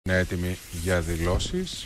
Είναι έτοιμοι για δηλώσεις.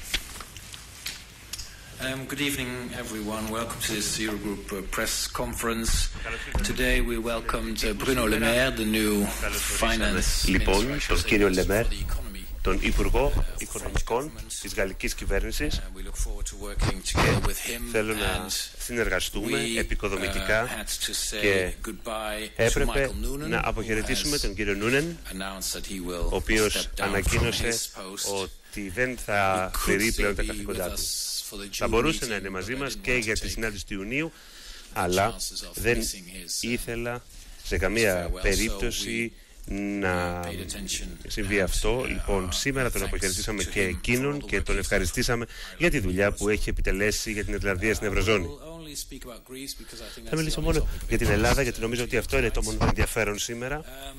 Good evening, everyone. Welcome to this Eurogroup press conference. Today we welcomed Bruno Le Maire, the new finance Λοιπόν, τον κύριο Λεμέρ, τον Υπουργό Οικονομικών της Γαλλικής Κυβέρνησης, και θέλω να συνεργαστούμε επικοδομητικά και έπρεπε να αποχαιρετήσουμε τον κύριο Νούνεν, ο οποίος ανακοίνωσε ότι δεν θα πληρεί πλέον τα καθήκοντά του. Θα μπορούσε να είναι μαζί μας και για τη συνάντηση του Ιουνίου, αλλά δεν ήθελα σε καμία περίπτωση να συμβεί αυτό. Λοιπόν, σήμερα τον αποχαιρετήσαμε και εκείνον και τον ευχαριστήσαμε για τη δουλειά που έχει επιτελέσει για την Ιρλανδία στην Ευρωζώνη. Θα μιλήσω μόνο για την Ελλάδα, γιατί νομίζω ότι αυτό είναι το μόνο ενδιαφέρον σήμερα.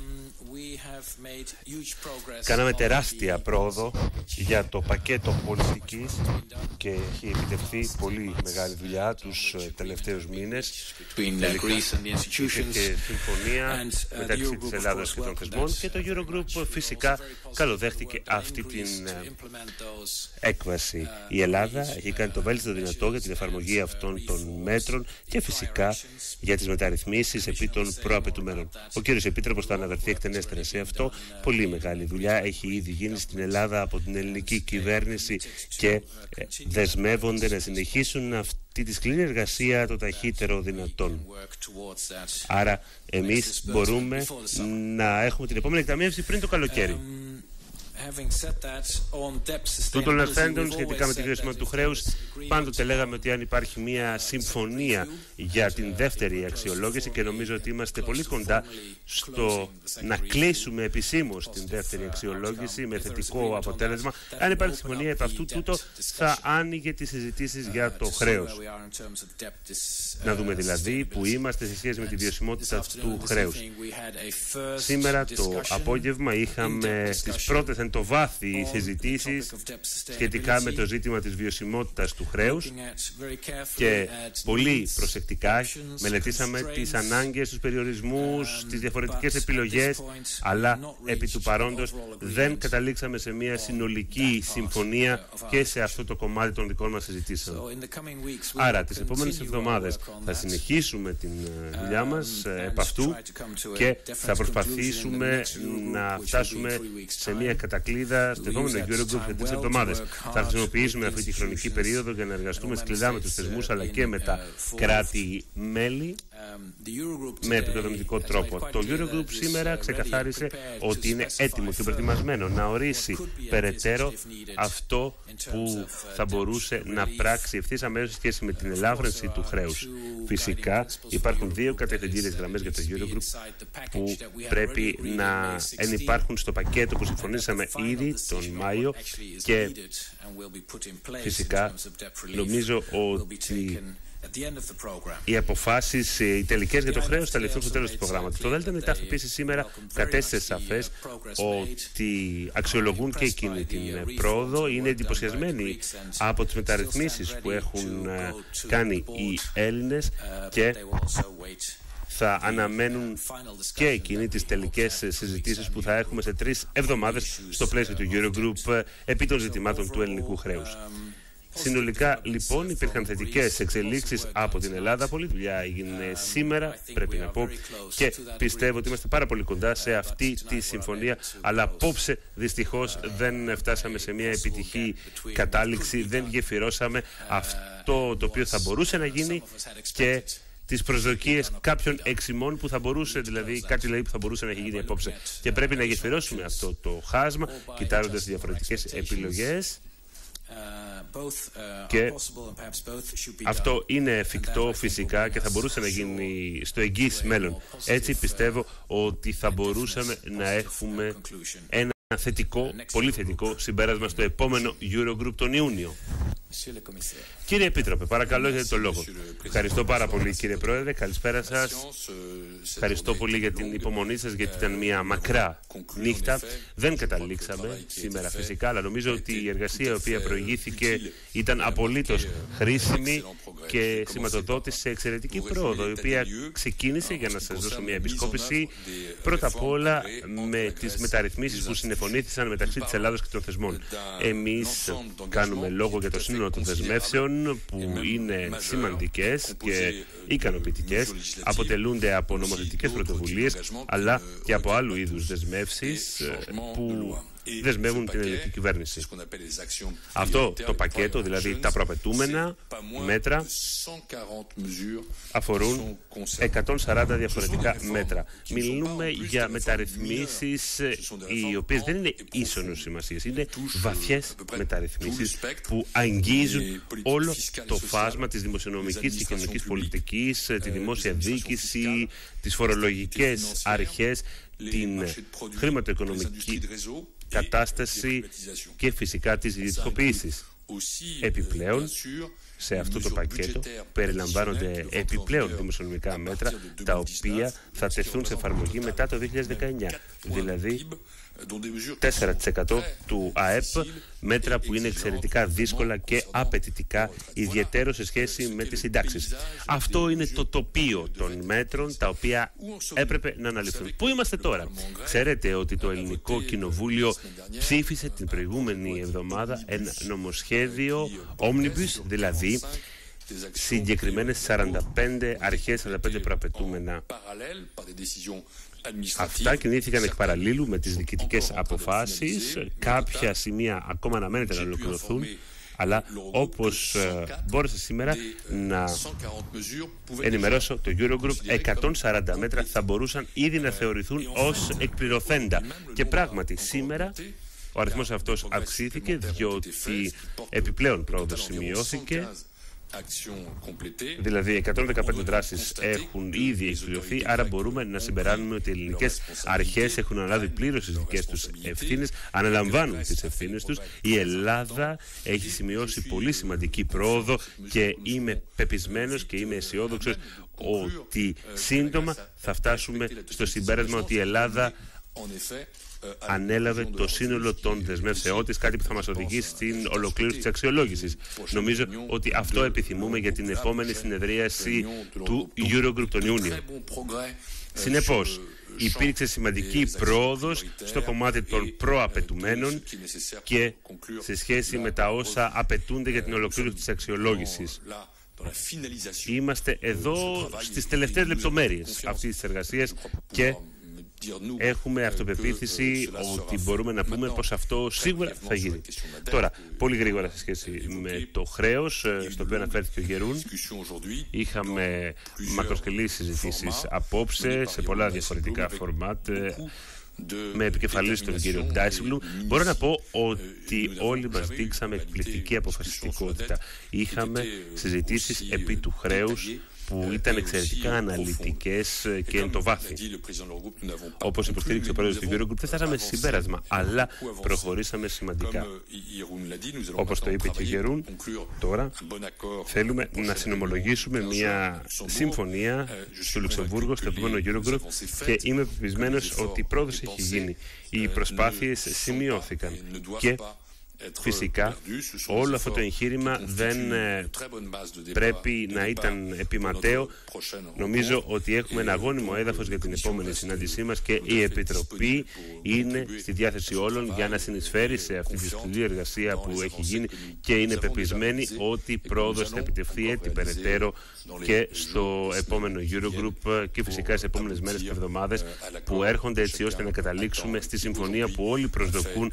Κάναμε τεράστια πρόοδο για το πακέτο πολιτικής και έχει επιτευχθεί πολύ μεγάλη δουλειά τους τελευταίους μήνες. Υπήρχε και συμφωνία μεταξύ της Ελλάδας και των θεσμών και το Eurogroup φυσικά καλοδέχτηκε αυτή την έκβαση. Η Ελλάδα έχει κάνει το βέλτιστο δυνατό για την εφαρμογή αυτών των μέτρων και φυσικά για τις μεταρρυθμίσεις επί των προαπαιτουμένων. Ο κύριος Επίτροπος θα αναφερθεί εκτενέστερα σε αυτό. Πολύ μεγάλη δουλειά έχει ήδη γίνει στην Ελλάδα από την ελληνική κυβέρνηση και δεσμεύονται να συνεχίσουν αυτή τη σκληρή εργασία το ταχύτερο δυνατόν. Άρα εμείς μπορούμε να έχουμε την επόμενη εκταμείευση πριν το καλοκαίρι. Τούτων λεχθέντων, σχετικά με τη βιωσιμότητα του χρέους, πάντοτε λέγαμε ότι αν υπάρχει μια συμφωνία για την δεύτερη αξιολόγηση, και νομίζω ότι είμαστε πολύ κοντά στο να κλείσουμε επισήμως την δεύτερη αξιολόγηση με θετικό αποτέλεσμα, αν υπάρχει συμφωνία επ' αυτού, τούτο θα άνοιγε τις συζητήσεις για το χρέος. Να δούμε δηλαδή που είμαστε σε σχέση με τη βιωσιμότητα του χρέους. Σήμερα το απόγευμα είχαμε τις πρώτες εν το βάθη συζητήσεις σχετικά με το ζήτημα της βιωσιμότητας του χρέους και πολύ προσεκτικά μελετήσαμε τις ανάγκες, τους περιορισμούς, τις διαφορετικές επιλογές, αλλά επί του παρόντος δεν καταλήξαμε σε μια συνολική συμφωνία και σε αυτό το κομμάτι των δικών μας συζητήσεων. Άρα τις επόμενες εβδομάδες θα συνεχίσουμε την δουλειά μας επ' αυτού και θα προσπαθήσουμε να φτάσουμε σε μια κατακλείδα στο επόμενο Eurogroup σε 3 εβδομάδες. Θα χρησιμοποιήσουμε αυτή τη χρονική περίοδο για να εργαστούμε σκληρά με τους θεσμούς αλλά και με τα κράτη-μέλη με επικοδομητικό τρόπο. Το Eurogroup σήμερα ξεκαθάρισε ότι είναι έτοιμο και προετοιμασμένο να ορίσει περαιτέρω αυτό που θα μπορούσε να πράξει ευθύς αμέσως σε σχέση με την ελάφρυνση του χρέους. Φυσικά υπάρχουν 2 κατευθυντήριες γραμμές για το Eurogroup που πρέπει να ενυπάρχουν στο πακέτο που συμφωνήσαμε ήδη τον Μάιο και φυσικά νομίζω ότι οι αποφάσεις, οι τελικές για το χρέος θα ληφθούν στο τέλος του προγράμματος. Το ΔΝΤ επίσης σήμερα κατέστησε σαφές ότι αξιολογούν και εκείνη την πρόοδο, είναι εντυπωσιασμένοι από τις μεταρρυθμίσεις που έχουν κάνει οι Έλληνες και θα αναμένουν και εκείνοι τις τελικές συζητήσεις που θα έχουμε σε 3 εβδομάδες στο πλαίσιο του Eurogroup επί των ζητημάτων του ελληνικού χρέους. Συνολικά λοιπόν υπήρχαν θετικές εξελίξεις από την Ελλάδα. Πολλή δουλειά έγινε σήμερα, πρέπει να πω, και πιστεύω ότι είμαστε πάρα πολύ κοντά σε αυτή τη συμφωνία, αλλά απόψε δυστυχώς δεν φτάσαμε σε μια επιτυχή κατάληξη, δεν γεφυρώσαμε αυτό το οποίο θα μπορούσε να γίνει και τις προσδοκίες κάποιων εξημών που θα μπορούσε, δηλαδή κάτι που θα μπορούσε να έχει γίνει απόψε. Και πρέπει να γεφυρώσουμε αυτό το χάσμα, κοιτάζοντας διαφορετικές επιλογές. Και αυτό είναι εφικτό φυσικά και θα μπορούσε να γίνει στο εγγύς μέλλον. Έτσι πιστεύω ότι θα μπορούσαμε να έχουμε ένα θετικό, πολύ θετικό συμπέρασμα στο επόμενο Eurogroup τον Ιούνιο. Κύριε Επίτροπε, παρακαλώ, έχετε το λόγο. Ευχαριστώ πάρα πολύ, κύριε Πρόεδρε. Καλησπέρα σας. Ευχαριστώ πολύ για την υπομονή σας, γιατί ήταν μια μακρά νύχτα. Δεν καταλήξαμε σήμερα φυσικά, αλλά νομίζω ότι η εργασία η οποία προηγήθηκε ήταν απολύτως χρήσιμη και σηματοδότησε εξαιρετική πρόοδο, η οποία ξεκίνησε, για να σας δώσω μια επισκόπηση, πρώτα απ' όλα με τις μεταρρυθμίσεις που συνεφωνήθησαν μεταξύ της Ελλάδος και των θεσμών. Εμείς κάνουμε λόγο για το σύνολο των δεσμεύσεων που είναι σημαντικές και ικανοποιητικές, αποτελούνται από νομοθετικές πρωτοβουλίες αλλά και από άλλου είδους δεσμεύσεις που δεσμεύουν την ελληνική κυβέρνηση. Αυτό το πακέτο, δηλαδή τα προαπαιτούμενα μέτρα, αφορούν 140 διαφορετικά μέτρα. Μιλούμε για μεταρρυθμίσεις οι οποίες δεν είναι ίσονος σημασίας, είναι βαθιές μεταρρυθμίσεις που αγγίζουν όλο το φάσμα της δημοσιονομικής και κοινωνικής πολιτικής, τη δημόσια διοίκηση, τις φορολογικές αρχές, την χρηματοοικονομική κατάσταση και φυσικά τις ιδιωτικοποίησεις. Επιπλέον, σε αυτό το πακέτο περιλαμβάνονται επιπλέον δημοσιονομικά μέτρα τα οποία θα τεθούν σε εφαρμογή μετά το 2019, δηλαδή 4% του ΑΕΠ, μέτρα που είναι εξαιρετικά δύσκολα και απαιτητικά, ιδιαίτερο σε σχέση με τις συντάξεις. Αυτό είναι το τοπίο των μέτρων τα οποία έπρεπε να αναλυθούν. Πού είμαστε τώρα? Ξέρετε ότι το Ελληνικό Κοινοβούλιο ψήφισε την προηγούμενη εβδομάδα ένα νομοσχέδιο Omnibus, δηλαδή συγκεκριμένες 45 αρχές, 45 προαπαιτούμενα. Αυτά κινήθηκαν εκ παραλλήλου με τις διοικητικές αποφάσεις. Κάποια σημεία ακόμα αναμένεται να ολοκληρωθούν, αλλά όπως μπόρεσα σήμερα να ενημερώσω το Eurogroup, 140 μέτρα θα μπορούσαν ήδη να θεωρηθούν ως εκπληρωθέντα. Και πράγματι σήμερα ο αριθμός αυτός αυξήθηκε, διότι επιπλέον πρόοδος σημειώθηκε. Δηλαδή 115 δράσεις έχουν ήδη εκπληρωθεί, άρα μπορούμε να συμπεράνουμε ότι οι ελληνικές αρχές έχουν αναλάβει πλήρως τις δικές τους ευθύνες, αναλαμβάνουν τις ευθύνες τους. Η Ελλάδα έχει σημειώσει πολύ σημαντική πρόοδο και είμαι πεπισμένος και είμαι αισιόδοξος ότι σύντομα θα φτάσουμε στο συμπέρασμα ότι η Ελλάδα ανέλαβε το σύνολο των δεσμεύσεών της, κάτι που θα μας οδηγήσει στην ολοκλήρωση της αξιολόγησης. Νομίζω ότι αυτό επιθυμούμε για την επόμενη συνεδρίαση του Eurogroup τον Ιούνιο. Συνεπώς, υπήρξε σημαντική πρόοδος στο κομμάτι των προαπαιτουμένων και σε σχέση με τα όσα απαιτούνται για την ολοκλήρωση της αξιολόγησης. Είμαστε εδώ στις τελευταίες λεπτομέρειες αυτής της εργασίας και έχουμε αυτοπεποίθηση ότι μπορούμε να πούμε πως αυτό σίγουρα θα γίνει. Τώρα, πολύ γρήγορα σε σχέση με το χρέος, στο οποίο αναφέρθηκε ο Γερούν, είχαμε μακροσκελείς συζητήσεις απόψε σε πολλά διαφορετικά φορμάτ, με επικεφαλής τον κύριο Ντάισιμπλουμ. Μπορώ να πω ότι όλοι μας δείξαμε εκπληκτική αποφασιστικότητα. Είχαμε συζητήσεις επί του χρέους που ήταν εξαιρετικά αναλυτικές και εν το βάθη. Όπως υποστήριξε ο πρόεδρος του Eurogroup, δεν φτάσαμε σε συμπέρασμα, αλλά προχωρήσαμε σημαντικά. Όπως το είπε και ο Γερούν, τώρα θέλουμε να συνομολογήσουμε μια συμφωνία στο Λουξεμβούργο, στο επόμενο Eurogroup, και είμαι πεπισμένος ότι η πρόοδος έχει γίνει. Οι προσπάθειες σημειώθηκαν και φυσικά όλο αυτό το εγχείρημα δεν πρέπει να ήταν επιματέο. Νομίζω ότι έχουμε ένα αγώνιμο έδαφος για την επόμενη συνάντησή μας και η Επιτροπή είναι στη διάθεση όλων για να συνεισφέρει σε αυτή τη σκληρή εργασία που έχει γίνει και είναι πεπισμένη ότι η πρόοδος θα επιτευχθεί έτσι περαιτέρω και στο επόμενο Eurogroup και φυσικά στις επόμενες μέρες και εβδομάδες που έρχονται, έτσι ώστε να καταλήξουμε στη συμφωνία που όλοι προσδοκούν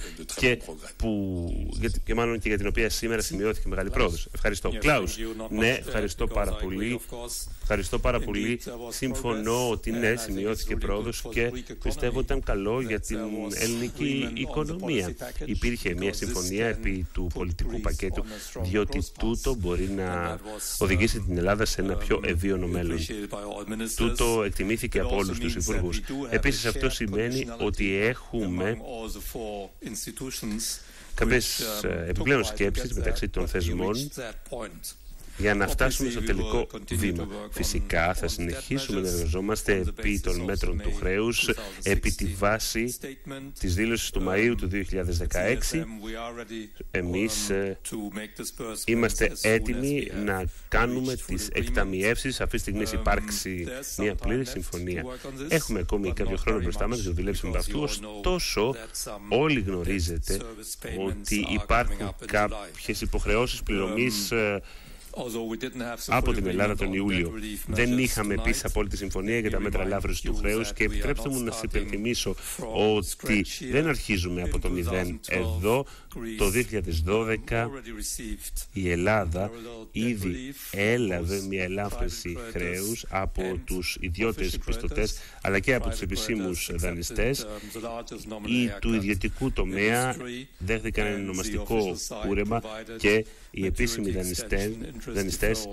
και μάλλον και για την οποία σήμερα σημειώθηκε μεγάλη πρόοδος. Ευχαριστώ. Κλάους, ναι, ευχαριστώ πάρα πολύ. Ευχαριστώ πάρα πολύ. Συμφωνώ ότι ναι, σημειώθηκε πρόοδος και πιστεύω ότι ήταν καλό για την ελληνική οικονομία. Υπήρχε μια συμφωνία επί του πολιτικού πακέτου, διότι τούτο μπορεί να οδηγήσει την Ελλάδα σε ένα πιο ευίωνο μέλλον. Τούτο εκτιμήθηκε από όλους τους υπουργούς. Επίσης αυτό σημαίνει ότι έχουμε κάποιες επιπλέον σκέψεις μεταξύ των θεσμών για να φτάσουμε στο τελικό βήμα. Φυσικά θα συνεχίσουμε να εργαζόμαστε επί των μέτρων του χρέους επί τη βάση της δήλωσης του Μαΐου του 2016. Εμείς είμαστε έτοιμοι να κάνουμε τις εκταμιεύσεις. Αυτή τη στιγμή υπάρξει μια πλήρη συμφωνία. Έχουμε ακόμη κάποιο χρόνο μπροστά μας για να δουλέψουμε με αυτού. Ωστόσο, όλοι γνωρίζετε ότι υπάρχουν κάποιες υποχρεώσεις πληρωμής από την Ελλάδα τον Ιούλιο. Δεν είχαμε επίσης απόλυτη συμφωνία για τα μέτρα ελάφρυνσης του χρέους και επιτρέψτε μου να σας υπενθυμίσω ότι δεν αρχίζουμε από το μηδέν. Εδώ το 2012 η Ελλάδα ήδη έλαβε μια ελάφρυνση χρέους από τους ιδιώτες πιστωτές αλλά και από τους επισήμους δανειστές. Οι του ιδιωτικού τομέα δέχθηκαν ένα ονομαστικό κούρεμα και οι επίσημοι δανειστές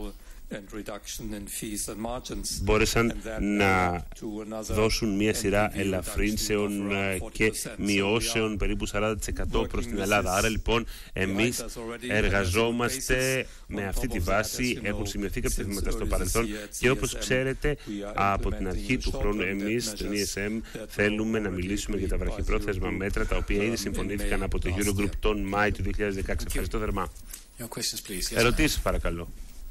μπόρεσαν να δώσουν μια σειρά ελαφρύνσεων και μειώσεων περίπου 40% προς την Ελλάδα. Άρα λοιπόν εμείς εργαζόμαστε με αυτή τη βάση, έχουν σημειωθεί κάποια βήματα στο παρελθόν και όπως ξέρετε από την αρχή του χρόνου εμείς στον ESM θέλουμε να μιλήσουμε για τα βραχυπρόθεσμα μέτρα τα οποία ήδη συμφωνήθηκαν από το Eurogroup τον Μάη του 2016. Ευχαριστώ θερμά. Ερωτήσεις παρακαλώ.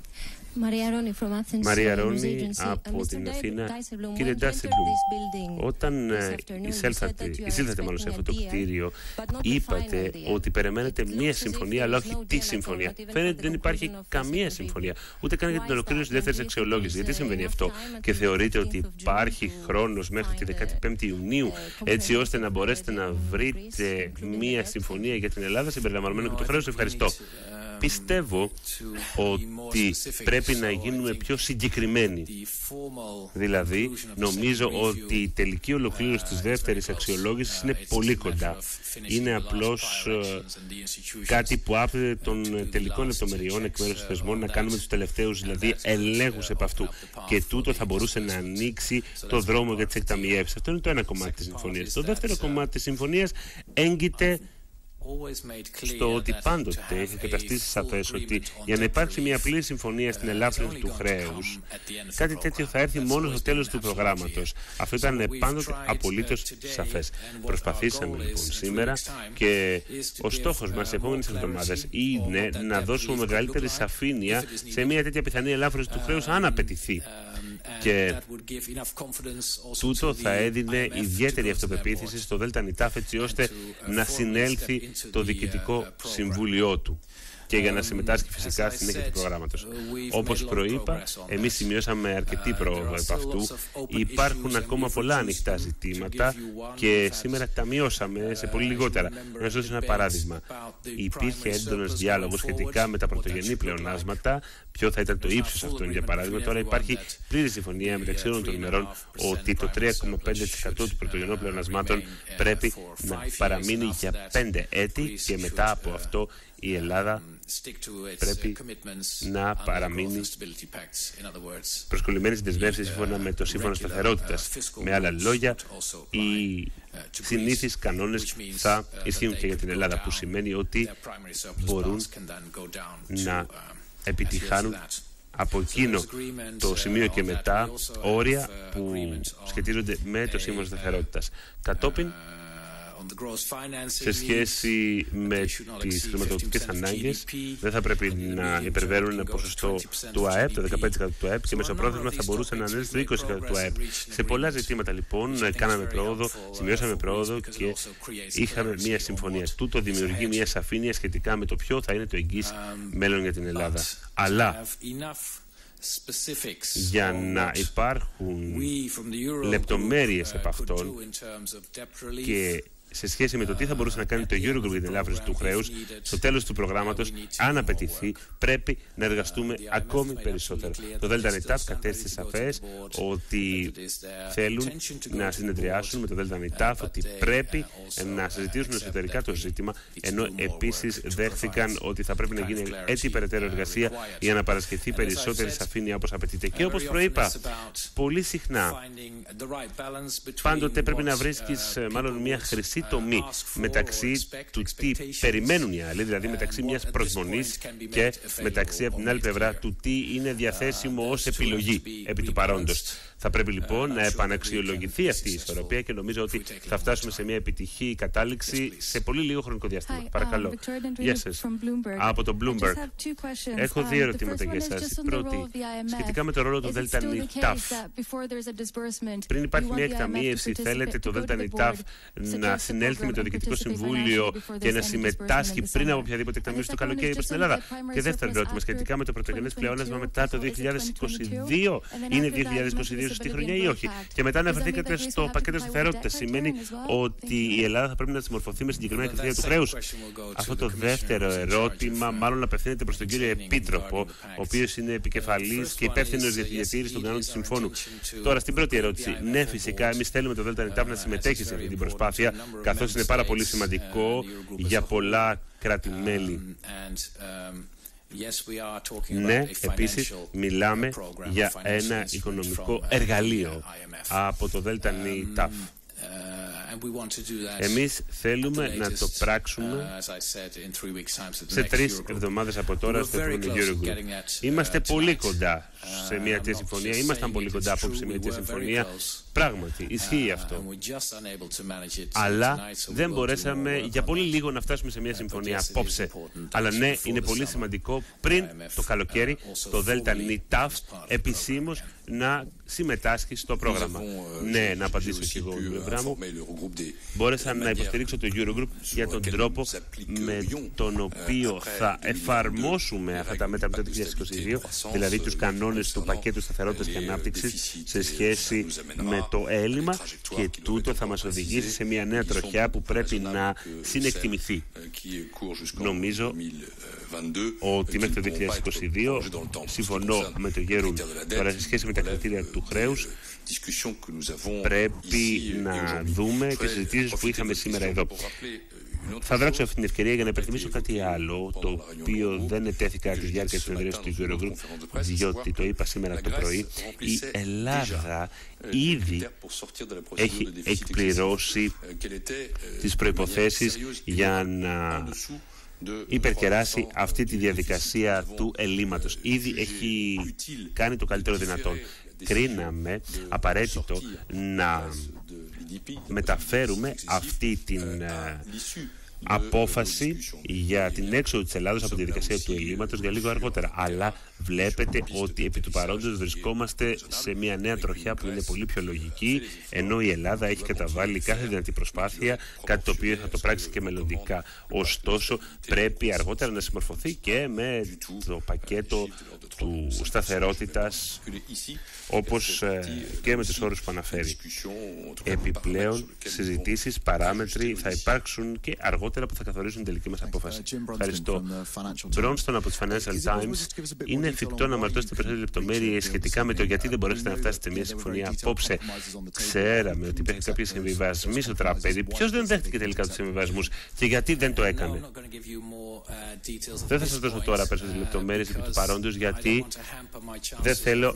Μαρία Ρόνι από την Αθήνα. Κύριε Ντάισελμπλουμ, όταν εισήλθατε μάλλον σε αυτό το κτίριο, είπατε ότι περιμένετε μία συμφωνία, αλλά όχι τη συμφωνία. Φαίνεται ότι δεν υπάρχει καμία συμφωνία, ούτε καν για την ολοκλήρωση της δεύτερης αξιολόγησης. Γιατί συμβαίνει αυτό και θεωρείτε ότι υπάρχει χρόνος μέχρι τη 15η Ιουνίου, έτσι ώστε να μπορέσετε να βρείτε μία συμφωνία για την Ελλάδα συμπεριλαμβανομένου και του χρέους? Ευχαριστώ. Πιστεύω ότι πρέπει να γίνουμε πιο συγκεκριμένοι. Δηλαδή, νομίζω ότι η τελική ολοκλήρωση της δεύτερης αξιολόγησης είναι πολύ κοντά. Είναι απλώς κάτι που άπτεται των τελικών λεπτομεριών εκ μέρους των θεσμών, να κάνουμε τους τελευταίους δηλαδή ελέγχους επ' αυτού. Και τούτο θα μπορούσε να ανοίξει το δρόμο για τις εκταμιεύσεις. Αυτό είναι το ένα κομμάτι της συμφωνίας. Το δεύτερο κομμάτι της συμφωνίας έγκυται στο ότι πάντοτε έχει καταστήσει σαφές ότι για να υπάρξει μια πλήρη συμφωνία στην ελάφρυνση του χρέους, κάτι τέτοιο θα έρθει μόνο στο τέλος του προγράμματος. Αυτό ήταν πάντοτε απολύτως σαφές. Προσπαθήσαμε λοιπόν σήμερα και ο στόχος μας τις επόμενες εβδομάδες είναι να δώσουμε μεγαλύτερη σαφήνεια σε μια τέτοια πιθανή ελάφρυνση του χρέους αν απαιτηθεί. Και τούτο θα έδινε ιδιαίτερη αυτοπεποίθηση στο ΔΝΤ έτσι ώστε να συνέλθει το διοικητικό συμβούλιο του και για να συμμετάσχει φυσικά στην συνέχεια του προγράμματος. Όπως προείπα, εμείς σημειώσαμε αρκετή πρόοδο επ' αυτού. Υπάρχουν ακόμα πολλά ανοιχτά ζητήματα και σήμερα τα μειώσαμε σε πολύ λιγότερα. Να σας δώσω ένα παράδειγμα. Υπήρχε έντονος διάλογος σχετικά με τα πρωτογενή πλεονάσματα. Ποιο θα ήταν το ύψος αυτών, για παράδειγμα? Τώρα υπάρχει πλήρη συμφωνία μεταξύ όλων των ημερών ότι το 3,5% του πρωτογενών πλεονασμάτων πρέπει να παραμείνει για 5 έτη και μετά από αυτό η Ελλάδα πρέπει να παραμείνει προσκολλημένη στις δεσμεύσεις σύμφωνα με το Σύμφωνο Σταθερότητας. Με άλλα λόγια, οι συνήθεις κανόνες θα ισχύουν και για την Ελλάδα, που σημαίνει ότι μπορούν να επιτυχάνουν από εκείνο το σημείο και μετά όρια που σχετίζονται με το Σύμφωνο Σταθερότητας. Κατόπιν, σε σχέση με τις χρηματοδοτικές ανάγκες, δεν θα πρέπει να υπερβαίνουν ένα ποσοστό του ΑΕΠ, το 15% του ΑΕΠ, και μεσοπρόθεσμα θα μπορούσε να ανέβει στο 20% του ΑΕΠ. Σε πολλά ζητήματα λοιπόν κάναμε πρόοδο, σημειώσαμε πρόοδο και είχαμε μια συμφωνία. Τούτο δημιουργεί μια σαφήνεια σχετικά με το ποιο θα είναι το εγγύς μέλλον για την Ελλάδα. Αλλά για να υπάρχουν λεπτομέρειες επ' αυτών και σε σχέση με το τι θα μπορούσε να κάνει το Eurogroup για την ελάφρυνση του χρέους, στο τέλος του προγράμματος, αν απαιτηθεί, πρέπει να εργαστούμε ακόμη περισσότερο. Το ΔΝΤ κατέστησε σαφές ότι θέλουν να συνεδριάσουν με το ΔΝΤ, ότι πρέπει να συζητήσουν εσωτερικά το ζήτημα, ενώ επίσης δέχθηκαν ότι θα πρέπει να γίνει έτσι περαιτέρω εργασία για να παρασχεθεί περισσότερη σαφήνεια όπως απαιτείται. Και όπως προείπα, πολύ συχνά πάντοτε πρέπει να βρίσκεις μάλλον μια χρυσή σαφή τομή μεταξύ του τι περιμένουν οι άλλοι, δηλαδή μεταξύ μιας προσμονής και μεταξύ από την άλλη πλευρά του τι είναι διαθέσιμο ως επιλογή επί του παρόντος. Θα πρέπει λοιπόν να επαναξιολογηθεί αυτή η ισορροπία και νομίζω ότι θα φτάσουμε σε μια επιτυχή κατάληξη σε πολύ λίγο χρονικό διάστημα. Παρακαλώ. Γεια σας. Από το Bloomberg. Έχω δύο ερωτήματα για εσάς. Πρώτη, σχετικά με το ρόλο του ΔΝΤ. Πριν υπάρχει μια εκταμείευση, θέλετε το ΔΝΤ να συνέλθει με το Διοικητικό Συμβούλιο και να συμμετάσχει πριν από οποιαδήποτε εκταμείευση το καλοκαίρι στην Ελλάδα? Και δεύτερο ερώτημα, σχετικά με το πρωτογενές πλεόνασμα μετά το 2022. Είναι 2022 σωστή χρονιά ή όχι? Και μετά αναφερθήκατε στο πακέτο σταθερότητας. Σημαίνει ότι η Ελλάδα θα πρέπει να συμμορφωθεί με συγκεκριμένα κριτήρια του χρέους? Αυτό το δεύτερο ερώτημα μάλλον απευθύνεται προς τον κύριο Επίτροπο, ο οποίος είναι επικεφαλής και υπεύθυνος για τη διατήρηση των κανόνων του Συμφώνου. Τώρα, στην πρώτη ερώτηση. Ναι, φυσικά, εμείς θέλουμε το ΔΝΤ να συμμετέχει σε αυτή την προσπάθεια, καθώς είναι πάρα πολύ σημαντικό για πολλά κράτη-μέλη. Ναι, επίσης μιλάμε για ένα οικονομικό εργαλείο από το ΔΝΤ. Εμείς θέλουμε να το πράξουμε σε 3 εβδομάδες από τώρα στο επόμενο Eurogroup. Είμαστε πολύ κοντά σε μια τέτοια συμφωνία. Ήμασταν πολύ κοντά από σε μια τέτοια συμφωνία. Πράγματι, ισχύει αυτό. Αλλά δεν μπορέσαμε για πολύ λίγο να φτάσουμε σε μια συμφωνία απόψε. Αλλά ναι, είναι πολύ σημαντικό πριν το καλοκαίρι το ΔΝΤ επισήμως να συμμετάσχει στο πρόγραμμα. Ναι, να απαντήσω και εγώ με πλευρά μου. Μπόρεσα να υποστηρίξω το Eurogroup για τον τρόπο με τον οποίο θα εφαρμόσουμε αυτά τα μέτρα μετά το 2022, δηλαδή τους κανόνες του πακέτου σταθερότητας και ανάπτυξης σε σχέση με το έλλειμμα, και τούτο θα μας οδηγήσει σε μια νέα τροχιά που πρέπει να συνεκτιμηθεί. Νομίζω ότι μέχρι το 2022, συμφωνώ με το Γέρουν, τώρα σε σχέση με τα κριτήρια του χρέους, πρέπει να δούμε τις συζητήσεις που είχαμε σήμερα εδώ. Θα δράξω αυτή την ευκαιρία για να υπενθυμίσω κάτι άλλο, το οποίο δεν ετέθη κατά τη διάρκεια της συνεδρίας του Eurogroup, διότι το είπα σήμερα το πρωί. Η Ελλάδα ήδη έχει εκπληρώσει τις προϋποθέσεις για να υπερκεράσει αυτή τη διαδικασία του ελλείμματος. Ήδη έχει κάνει το καλύτερο δυνατόν. Κρίναμε απαραίτητο να μεταφέρουμε αυτή την απόφαση για την έξοδο της Ελλάδας από τη διαδικασία του ελλείμματος για λίγο αργότερα. Αλλά βλέπετε ότι επί του παρόντος βρισκόμαστε σε μια νέα τροχιά που είναι πολύ πιο λογική, ενώ η Ελλάδα έχει καταβάλει κάθε δυνατή προσπάθεια, κάτι το οποίο θα το πράξει και μελλοντικά. Ωστόσο, πρέπει αργότερα να συμμορφωθεί και με το πακέτο του σταθερότητας, όπως και με τους όρους που αναφέρει. Επιπλέον, συζητήσεις, παράμετροι θα υπάρξουν και αργότερα που θα καθορίσουν την τελική μας απόφαση. Ευχαριστώ. Μπρόνστον από τις Financial Times. Είναι εφικτό να μαρτώσετε περισσότερες λεπτομέρειες σχετικά με το γιατί δεν μπορέσετε να φτάσετε μια συμφωνία απόψε? Ξέραμε ότι υπήρχαν κάποιοι συμβιβασμοί στο τραπέζι. Ποιος δεν δέχτηκε τελικά τους συμβιβασμούς και γιατί δεν το έκανε? Δεν θα σας δώσω τώρα περισσότερες λεπτομέρειες επί του παρόντος, γιατί δεν θέλω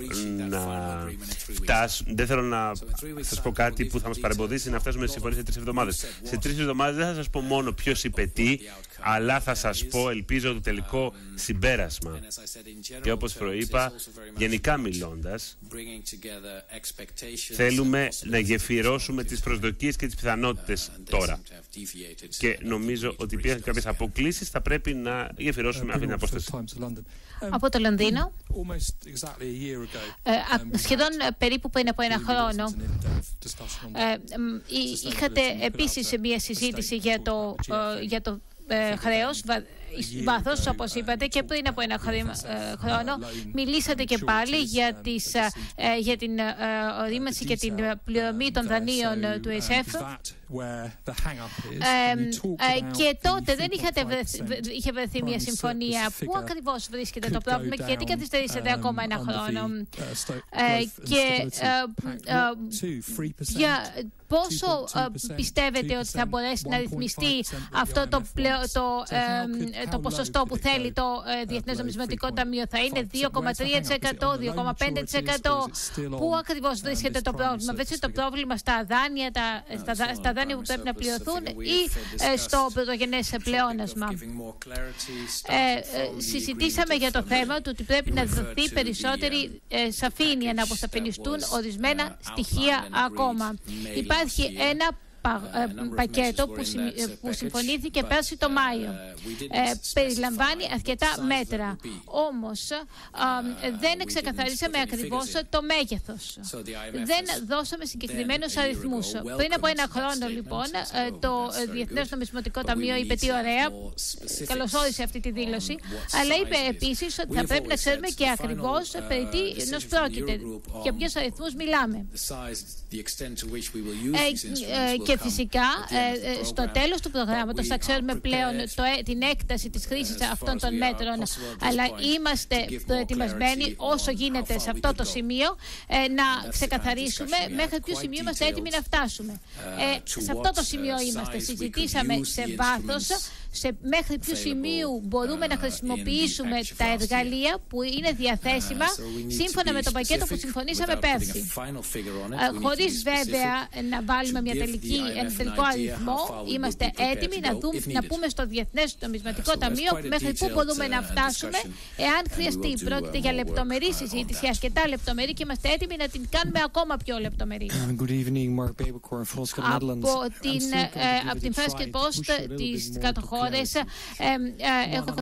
να σας πω κάτι που θα μας παρεμποδίσει να φτάσουμε σε συμφωνία σε 3 εβδομάδες. Σε 3 εβδομάδες δεν θα σας πω μόνο ποιος είπε τι, αλλά θα σας πω, ελπίζω, το τελικό συμπέρασμα. Και όπως προείπα, γενικά μιλώντας, θέλουμε να γεφυρώσουμε τις προσδοκίες και τις πιθανότητες τώρα. Και νομίζω ότι υπήρχαν κάποιες αποκλίσεις, θα πρέπει να γεφυρώσουμε αυτή την απόσταση. Από το Λονδίνο, σχεδόν περίπου πριν από 1 χρόνο, είχατε επίσης μια συζήτηση για το χρέος βάθος, όπως είπατε, και πριν από 1 χρόνο μιλήσατε και πάλι για την ορίμανση και την πληρωμή των δανείων του ΕΣΕΦ, και τότε δεν είχε βρεθεί μια συμφωνία. Πού ακριβώς βρίσκεται το πρόβλημα και γιατί καθυστερήσατε ακόμα 1 χρόνο? Και πόσο πιστεύετε ότι θα μπορέσει να ρυθμιστεί αυτό το ποσοστό που θέλει το Διεθνές Νομισματικό Ταμείο? Θα είναι 2,3%, 2,5%? Πού ακριβώς βρίσκεται το πρόβλημα? Βρίσκεται το πρόβλημα στα δάνεια δάνεια που πρέπει να πληρωθούν ή στο πρωτογενές πλεόνασμα. Συζητήσαμε για το θέμα του ότι πρέπει να δοθεί περισσότερη σαφήνεια, να αποσαφινιστούν ορισμένα στοιχεία ακόμα. Υπάρχει ένα πακέτο που συμφωνήθηκε πέρσι το Μάιο. Περιλαμβάνει αρκετά μέτρα. Όμως δεν ξεκαθαρίσαμε ακριβώς το μέγεθος. Δεν δώσαμε συγκεκριμένους αριθμούς. Πριν από ένα χρόνο, λοιπόν, το Διεθνές Νομισματικό Ταμείο είπε τι ωραία, καλωσόρισε αυτή τη δήλωση, αλλά είπε επίσης ότι θα πρέπει να ξέρουμε και ακριβώς περί τίνος πρόκειται, για ποιους αριθμούς μιλάμε. Και φυσικά στο τέλος του προγράμματος θα ξέρουμε πλέον την έκταση της χρήσης αυτών των μέτρων, αλλά είμαστε προετοιμασμένοι όσο γίνεται σε αυτό το σημείο να ξεκαθαρίσουμε μέχρι ποιο σημείο είμαστε έτοιμοι να φτάσουμε. Σε αυτό το σημείο είμαστε. Συζητήσαμε σε βάθος μέχρι ποιο σημείο μπορούμε να χρησιμοποιήσουμε τα εργαλεία που είναι διαθέσιμα σύμφωνα με το πακέτο που συμφωνήσαμε πέρσι. Χωρίς βέβαια να βάλουμε ένα τελικό αριθμό, είμαστε έτοιμοι να πούμε στο Διεθνές Νομισματικό Ταμείο μέχρι πού μπορούμε να φτάσουμε εάν χρειαστεί. Πρόκειται για λεπτομερή συζήτηση, αρκετά λεπτομερή, και είμαστε έτοιμοι να την κάνουμε ακόμα πιο λεπτομερή. Από την French Post, τις κάτω χώρες, έχω